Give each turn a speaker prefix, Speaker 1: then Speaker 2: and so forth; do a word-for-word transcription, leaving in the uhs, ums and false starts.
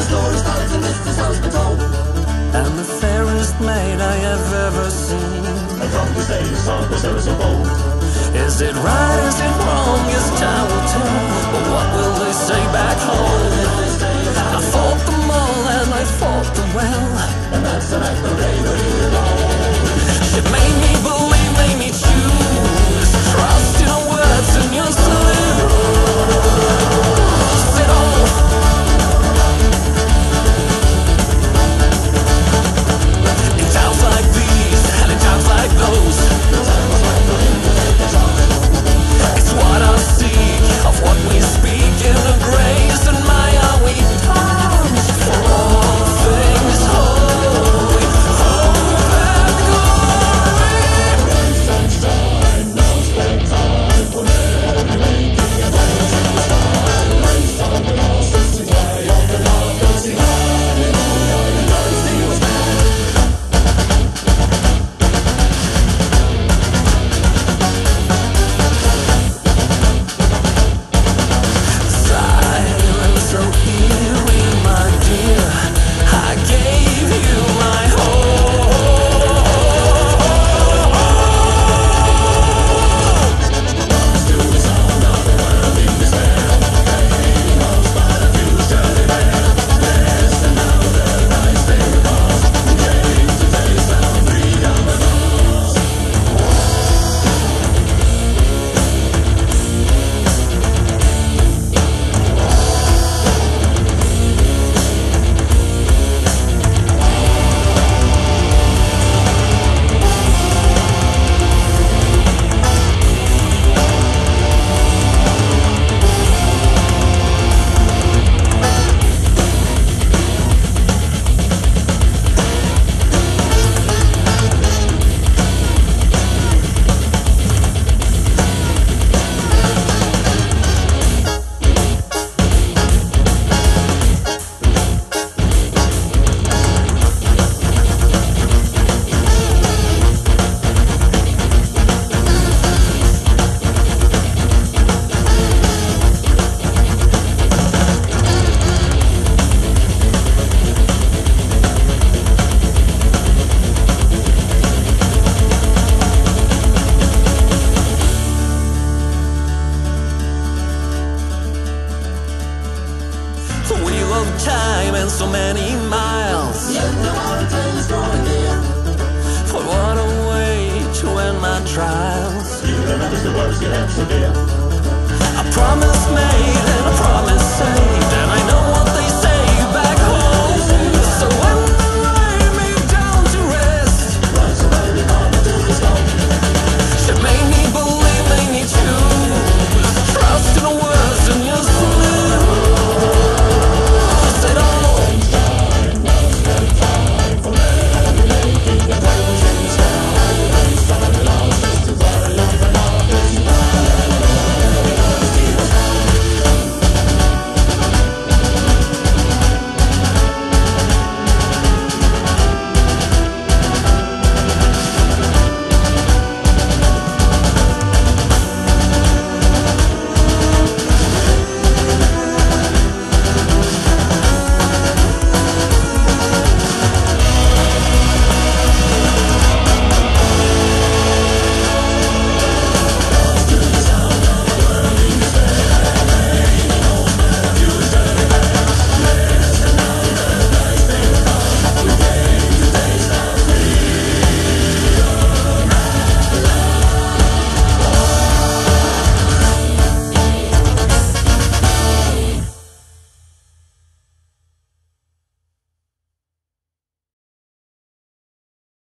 Speaker 1: stories starts and this is how it's been told.
Speaker 2: And the fairest maid I have ever seen.
Speaker 1: And from this day the song was ever so bold.
Speaker 2: Is it right, is it wrong, yes time will tell. But what will they say back home? I fought them all and I fought them well.
Speaker 1: And that's an act of bravery alone.
Speaker 2: It made me believe, made me choose. Trust in your words and your salute. Sit on. In times like these and in times like those, it's what I seek, of what we speak in the grace and my are we times for all things holy, hope and glory.
Speaker 1: Rain, sunshine, no spare time for every making and dancing in the sky. Race on the lost, sing high on the love, sing hallelujah, and God is he was mad.
Speaker 2: Silence, so eerie, my dear, I gave you my hope.
Speaker 1: To the sound of the world in despair, fading lost by the future they bear. Yes, and now the nights they will pass, we came to taste our freedom at last.
Speaker 2: The wheel of time and so many miles.
Speaker 1: Yet the mountain is growing near.
Speaker 2: But what a way to end my trials.
Speaker 1: You remember the words you had so dear.
Speaker 2: I promised made